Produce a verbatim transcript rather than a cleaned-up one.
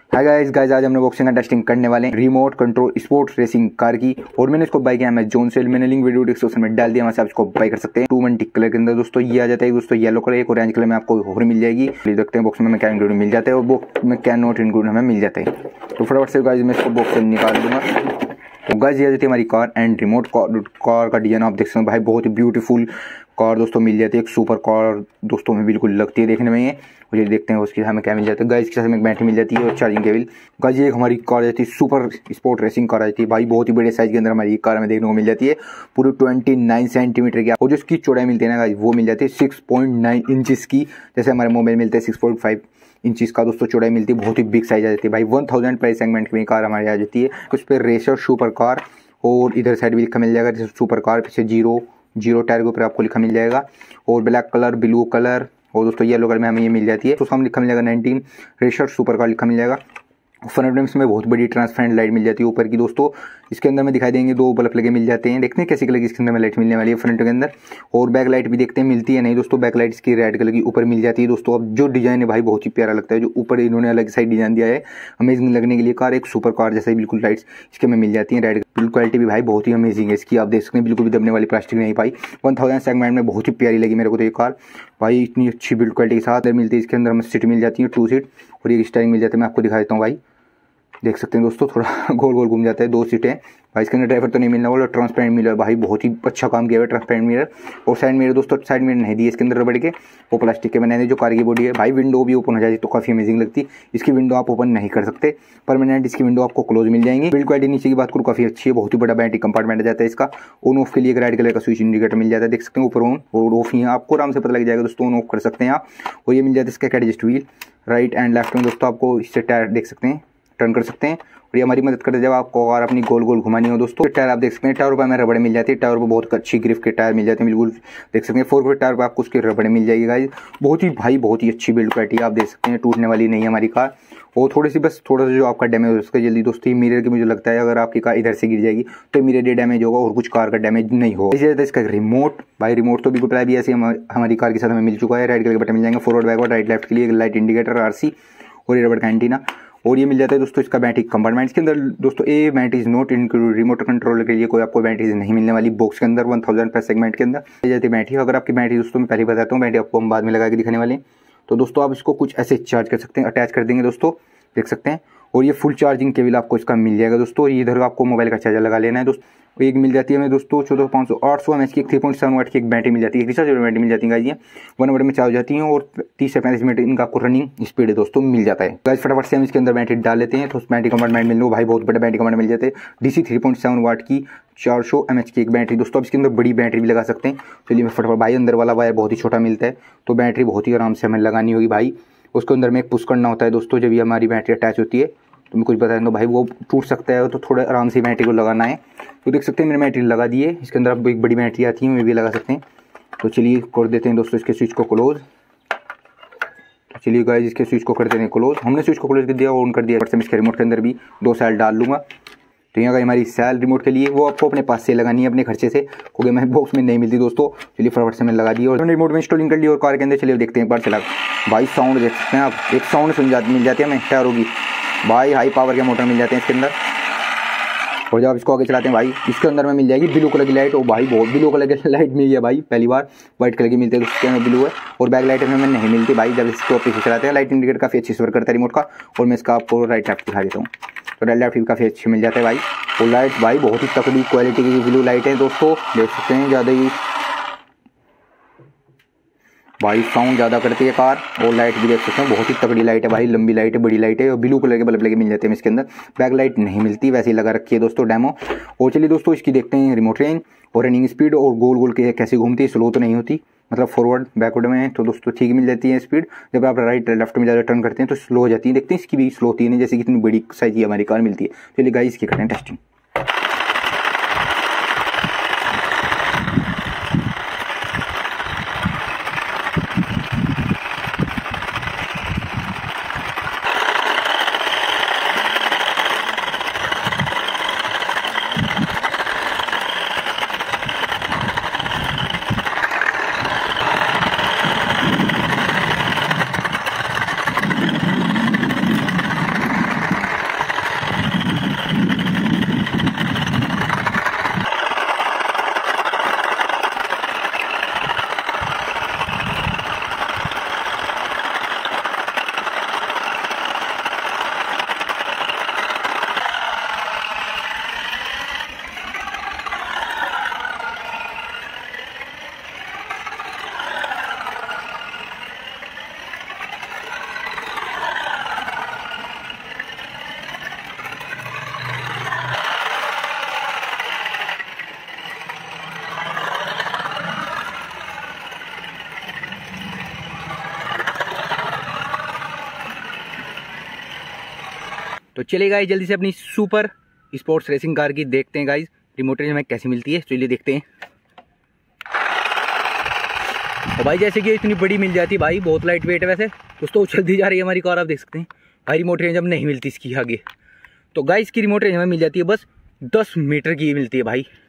Hi guys guys आज हम लोग बॉक्सिंग का टेस्टिंग करने वाले हैं remote control sports racing car की। और मैंने इसको बाय किया अमेज़न से। मैंने लिंक वीडियो डिस्क्रिप्शन में डाल दिया, वहां से आप इसको बाय कर सकते हैं। टू मंटी कलर के अंदर दोस्तों ये आ जाता है दोस्तों, येलो कलर, एक ऑरेंज कलर में आपको और मिल जाएगी। ये देखते हैं बॉक्स में क्या इंक्लूड मिल जाता है और बॉक्स में क्या नॉट इंक्लूड हमें मिल जाता है। तो फटाफट से गाइस मैं इसको बॉक्स से निकाल दूंगा। तो गाइस ये आ जाती है हमारी कार एंड रिमोट कार का डिजाइन आप देख सकते हैं भाई, बहुत ही ब्यूटीफुल कार दोस्तों मिल जाती है। एक सुपर कार दोस्तों में बिल्कुल लगती है देखने में ये। और ये देखते हैं उसके हमें क्या मिल जाता है गाइस, इसके साथ हमें बैटरी मिल जाती है और चार्जिंग केबल। गाइस ये हमारी कार जाती है सुपर स्पोर्ट रेसिंग कार आती है भाई, बहुत ही बड़े साइज के अंदर हमारी कार हमें देखने को मिल जाती है। पूरी उनतीस सेंटीमीटर की और जो इसकी चौड़ाई मिलती है ना गाइस वो मिल जाती है छह पॉइंट नौ इंचेस की। जैसे हमारे मोबाइल मिलते हैं छह पॉइंट पाँच इंचेस का दोस्तों चौड़ाई मिलती है, बहुत ही बिग साइज आ जाती है भाई। एक हज़ार प्राइस सेगमेंट में कार हमारी आ जाती है। उस पर रेसर सुपर कार और इधर साइड भी लिखा मिल जाएगा जैसे सुपर कार, पीछे जीरो जीरो टायर के ऊपर आपको लिखा मिल जाएगा। और ब्लैक कलर, ब्लू कलर और दोस्तों येलो कलर में हमें ये मिल जाती है। तो सामने लिखा मिल जाएगा नाइनटीन रेसर सुपर कार लिखा मिल जाएगा। फ्रंट में इसमें बहुत बड़ी ट्रांसपेरेंट लाइट मिल जाती है ऊपर की दोस्तों। इसके अंदर में दिखाई देंगे दो बल्ब लगे मिल जाते हैं। देखते हैं कैसी कलर की इसके अंदर में लाइट मिलने वाली है फ्रंट के अंदर। और बैक लाइट भी देखते हैं मिलती है नहीं दोस्तों, बैक लाइट इसकी रेड कलर की ऊपर मिल जाती है दोस्तों। अब जो डिजाइन है भाई बहुत ही प्यारा लगता है, जो ऊपर इन्होंने अलग साइड डिजाइन दिया है अमेजिंग लगने के लिए। कार एक सुपर कार जैसे बिल्कुल लाइट्स इसके में मिल जाती है। रेड बिल्ड क्वालिटी भी भाई बहुत ही अमेजिंग है इसकी, आप देख सकते हैं बिल्कुल भी दबने वाली प्लास्टिक नहीं भाई। वन थाउजेंड सेगमेंट में बहुत ही प्यारी लगी मेरे को तो ये कार भाई, इतनी अच्छी बिल्ड क्वालिटी के साथ मिलती है। इसके अंदर हमें सीट मिल जाती है टू सीट और एक स्टीयरिंग मिल जाता है। मैं आपको दिखा देता हूँ भाई, देख सकते हैं दोस्तों थोड़ा गोल गोल घूम जाता है। दो सीटें भाई, इसके अंदर ड्राइवर तो नहीं मिलने वाला। ट्रांसपेरेंट मिरर भाई, बहुत ही अच्छा काम किया है ट्रांसपेरेंट मिरर। और साइड मिरर दोस्तों साइड मिरर नहीं दिए इसके अंदर रबड़ के, वो प्लास्टिक के बनाए जो कार की बॉडी है भाई। विंडो भी ओपन हो जाती तो काफी अमेजिंग लगती। इसकी विंडो आप ओपन नहीं कर सकते, परमानेंट इसकी विंडो आपको क्लोज मिल जाएंगी। बिल्ड क्वालिटी नीचे की बात करूँ काफी अच्छी है, बहुत ही बड़ा बैटरी कंपार्टमेंट आ जाता है इसका। ऑन ऑफ के लिए एक रेड कलर का स्विच इंडिकेटर मिल जाता है, देख सकते हैं ऊपर ऑन और ऑफ ही आपको आराम से पता लग जाएगा दोस्तों, ऑन ऑफ कर सकते हैं आप। और ये मिल जाता है इसका adjust wheel right and left में दोस्तों, आपको इससे टायर देख सकते हैं टर्न कर सकते हैं। और ये हमारी मदद करते हैं जब आपको कार अपनी गोल गोल घुमानी हो दोस्तों। टायर आप देख सकते हैं, टायर पर हमें रबड़ मिल जाती है। टायर पर बहुत अच्छी ग्रिप के टायर मिल जाते हैं बिल्कुल, देख सकते हैं। फोर फीट टायर पर आपको उसकी रबड़ मिल जाएगी गाइस। बहुत ही भाई बहुत ही अच्छी बिल्ड क्वालिटी आप देख सकते हैं, टूटने वाली नहीं है हमारी कार। और थोड़ी सी बस थोड़ा सा जो आपका डैमेज हो सके जल्दी दोस्तों, मिरर की मुझे लगता है अगर आपकी कार इधर से गिर जाएगी तो मिरर ये डैमेज होगा और कुछ कार का डैमेज नहीं होगा। इसी तरह इसका रिमोट भाई, रिमोट तो बिल्कुल भी ऐसे हमारी कार के साथ हमें मिल चुका है। राइट कलर के बटन मिल जाएंगे, फॉरवर्ड बैकवर्ड राइट लेफ्ट के लिए लाइट इंडिकेटर आरसी और ये रबड़ का एंटीना। और ये मिल जाता है दोस्तों इसका बैटरी कंपार्टमेंट। इसके अंदर दोस्तों a battery is not included, remote control के लिए कोई आपको बैटरी नहीं मिलने वाली बॉक्स के अंदर। वन थाउजेंड पर सेगमेंट के अंदर मिल जाती है बैटरी। अगर आपकी बैटरी दोस्तों मैं पहले बताता हूँ, बैटरी आपको हम बाद में लगा के दिखाने वाले हैं। तो दोस्तों आप इसको कुछ ऐसे चार्ज कर सकते हैं, अटैच कर देंगे दोस्तों, देख सकते हैं। और ये फुल चार्जिंग केबल आपको इसका मिल जाएगा दोस्तों। इधर आपको मोबाइल का चार्जर लगा लेना है दोस्तों। एक मिल जाती है हमें दोस्तों चौदह पाँच सौ आठ सौ एम एच की थ्री पॉइंट सेवन वाट की एक बैटरी मिल जाती है, रिचार्ज बैटरी मिल जाती है गाइस। वन आवर में चार्ज हो जाती है और तीस से पैंतीस मिनट इनका आपको रनिंग स्पीड है दोस्तों मिल जाता है गाइस। फटाफट से हम इसके अंदर बैटरी डाल लेते हैं तो उस बैटरी कंपार्टमेंट मिल लो भाई, बहुत बड़ा बैटरी कंपार्टमेंट मिल जाते हैं। DC three point seven watt की चार सौ एम एच की एक बैटरी दोस्तों। अब इसके अंदर बड़ी बैटरी भी लगा सकते हैं। चलिए मैं फटाफट भाई, अंदर वाला वायर बहुत ही छोटा मिलता है तो बैटरी बहुत ही आराम से हमें लगानी होगी भाई। उसके अंदर में एक पुश करना होता है दोस्तों, जब ये हमारी बैटरी अटैच होती है तो मैं कुछ बता दूँ भाई वो टूट सकता है, तो थोड़ा आराम से बैटरी को लगाना है। तो देख सकते हैं मैंने बैटरी लगा दी है। इसके अंदर अब एक बड़ी बैटरी आती है, मैं भी लगा सकते हैं। तो चलिए कर देते हैं दोस्तों इसके स्विच को क्लोज। तो चलिए गाइस इसके स्विच को कर देते हैं क्लोज। हमने स्विच को क्लोज कर दिया, ऑन कर दिया। मैं इसके रिमोट के अंदर भी दो सेल डाल लूँगा। तो यहाँ का हमारी सेल रिमोट के लिए वो आपको अपने पास से लगानी है अपने खर्चे से, क्योंकि मैं बॉक्स में नहीं मिलती दोस्तों। चलिए फटाफट से मैंने लगा दी और रिमोट में इंस्टॉलिंग कर ली और कार के अंदर चलिए देखते हैं एक बार चला। भाई साउंड देख सकते हैं आप, एक साउंड सुन जाती मिल जाती है हमें टायरों की भाई, हाई पावर के मोटर मिल जाते हैं इसके अंदर। और जब आप इसको आगे चलाते हैं भाई, इसके अंदर में मिल जाएगी ब्लू कलर की लाइट। और भाई बहुत ब्लू कलर की लाइट मिली है भाई, पहली बार व्हाइट कलर की मिलती है, उसके अंदर ब्लू है। और बैक लाइट में नहीं मिलती भाई, जब इसको पीछे चलाते हैं। लाइट इंडिकेटर काफ़ी अच्छी से वर्क करता है रिमोट का। और मैं इसका आपको राइट लेफ्ट दिखा देता हूँ, तो राइट लेफ्ट भी काफ़ी अच्छे मिल जाते हैं भाई। और लाइट भाई बहुत ही तकड़ी क्वालिटी की ब्लू लाइट है दोस्तों, देख सकते हैं ज़्यादा ही भाई साउंड ज़्यादा करती है कार। और लाइट भी देख सकते हैं बहुत ही तगड़ी लाइट है भाई, लंबी लाइट है, बड़ी लाइट है। और ब्लू कलर के बल्ब लगे मिल जाते हैं इसके अंदर। बैक लाइट नहीं मिलती, वैसे ही लगा रखी है दोस्तों डेमो। और चलिए दोस्तों इसकी देखते हैं रिमोट रेंज और रनिंग स्पीड और गोल गोल के कैसे घूमती है। स्लो तो नहीं होती, मतलब फॉरवर्ड बैकवर्ड में तो दोस्तों ठीक मिल जाती है स्पीड। जब आप राइट लेफ्ट में ज़्यादा टर्न करते हैं तो स्लो हो जाती है। देखते हैं इसकी भी स्लो होती है, जैसे कितनी बड़ी साइज की हमारी कार मिलती है। चलिए गाइस इसकी करते हैं टेस्टिंग। तो चलिए गाइस जल्दी से अपनी सुपर स्पोर्ट्स रेसिंग कार की देखते हैं गाइस रिमोट रेंज हमें कैसी मिलती है। चलिए देखते हैं। तो भाई जैसे कि इतनी बड़ी मिल जाती है भाई, बहुत लाइट वेट है वैसे दोस्तों, चलती जा रही है हमारी कार, आप देख सकते हैं भाई। रिमोट रेंज अब नहीं मिलती इसकी आगे। तो गाइस की रिमोट रेंज हमें मिल जाती है बस दस मीटर की मिलती है भाई।